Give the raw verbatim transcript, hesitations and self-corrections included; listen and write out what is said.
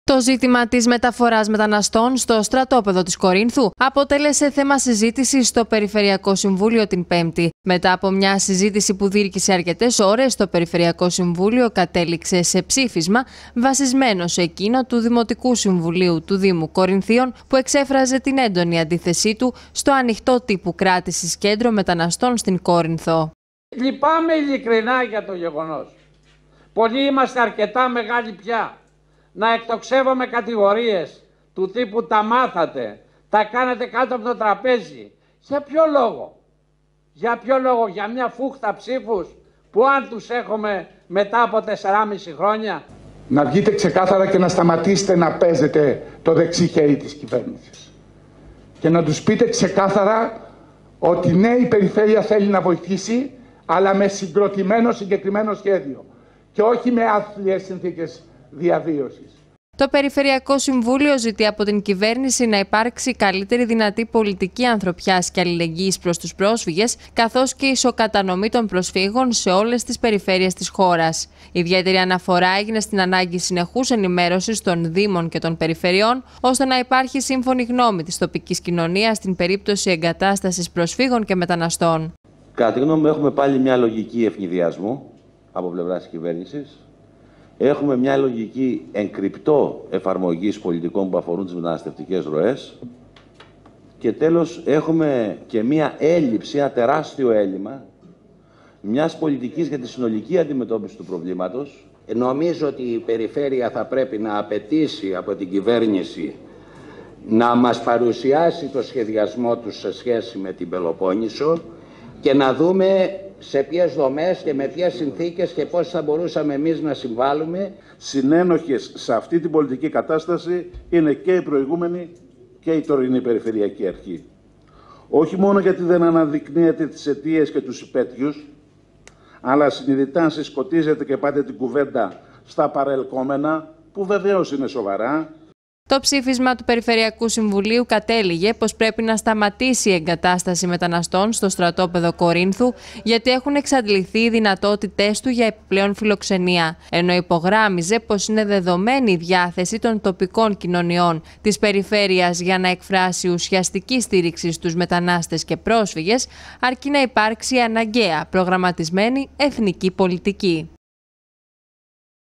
Το ζήτημα της μεταφοράς μεταναστών στο στρατόπεδο της Κορίνθου αποτέλεσε θέμα συζήτησης στο Περιφερειακό Συμβούλιο την Πέμπτη. Μετά από μια συζήτηση που διήρκησε αρκετές ώρες, το Περιφερειακό Συμβούλιο κατέληξε σε ψήφισμα βασισμένο σε εκείνο του Δημοτικού Συμβουλίου του Δήμου Κορινθίων, που εξέφραζε την έντονη αντίθεσή του στο ανοιχτό τύπου κράτησης κέντρο μεταναστών στην Κόρινθο. Λυπάμαι ειλικρινά για το γεγονός. Πολλοί είμαστε αρκετά μεγάλοι πια να εκτοξεύομαι κατηγορίες του τύπου «τα μάθατε», «τα κάνατε κάτω από το τραπέζι». Για ποιο λόγο? Για ποιο λόγο? Για μια φούχτα ψήφους που αν τους έχουμε μετά από τεσσεράμισι χρόνια. Να βγείτε ξεκάθαρα και να σταματήσετε να παίζετε το δεξί χέρι της κυβέρνησης. Και να τους πείτε ξεκάθαρα ότι ναι, η περιφέρεια θέλει να βοηθήσει, αλλά με συγκροτημένο συγκεκριμένο σχέδιο και όχι με άθλιες συνθήκες διαβίωσης. Το Περιφερειακό Συμβούλιο ζητεί από την κυβέρνηση να υπάρξει καλύτερη δυνατή πολιτική ανθρωπιάς και αλληλεγγύης προς τους πρόσφυγες, καθώς και ισοκατανομή των προσφύγων σε όλες τις περιφέρειες της χώρας. Ιδιαίτερη αναφορά έγινε στην ανάγκη συνεχούς ενημέρωσης των Δήμων και των Περιφερειών, ώστε να υπάρχει σύμφωνη γνώμη της τοπικής κοινωνίας στην περίπτωση εγκατάστασης προσφύγων και μεταναστών. Κατά τη γνώμη μου, έχουμε πάλι μια λογική ευνηδιασμού από πλευράς της κυβέρνησης. Έχουμε μια λογική εγκρυπτό εφαρμογής πολιτικών που αφορούν τις μεταναστευτικές ροές. Και τέλος, έχουμε και μια έλλειψη, ένα τεράστιο έλλειμμα μιας πολιτικής για τη συνολική αντιμετώπιση του προβλήματος. Νομίζω ότι η περιφέρεια θα πρέπει να απαιτήσει από την κυβέρνηση να μας παρουσιάσει το σχεδιασμό τους σε σχέση με την Πελοπόννησο και να δούμε σε ποιες δομές και με ποιες συνθήκες και πώς θα μπορούσαμε εμείς να συμβάλλουμε. Συνένοχες σε αυτή την πολιτική κατάσταση είναι και η προηγούμενη και η τωρινή Περιφερειακή Αρχή. Όχι μόνο γιατί δεν αναδεικνύεται τις αιτίες και τους υπέτειους, αλλά συνειδητά συσκοτίζεται και πάτε την κουβέντα στα παρελκόμενα, που βεβαίως είναι σοβαρά. Το ψήφισμα του Περιφερειακού Συμβουλίου κατέληγε πως πρέπει να σταματήσει η εγκατάσταση μεταναστών στο στρατόπεδο Κορίνθου, γιατί έχουν εξαντληθεί οι δυνατότητές του για επιπλέον φιλοξενία, ενώ υπογράμμιζε πως είναι δεδομένη η διάθεση των τοπικών κοινωνιών της περιφέρειας για να εκφράσει ουσιαστική στήριξη στους μετανάστες και πρόσφυγες, αρκεί να υπάρξει αναγκαία προγραμματισμένη εθνική πολιτική.